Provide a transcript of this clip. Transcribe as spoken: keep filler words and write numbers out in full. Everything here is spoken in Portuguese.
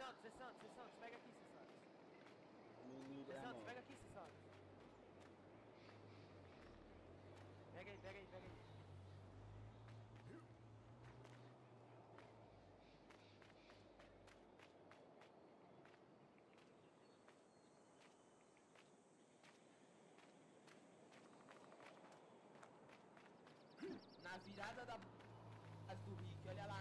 Santos, é Santos, é Santos. Pega aqui, C. Santos. No, C. no Santos, pega aqui, C. Santos. Pega aí, pega aí, pega aí. Na virada da base do Rick, olha lá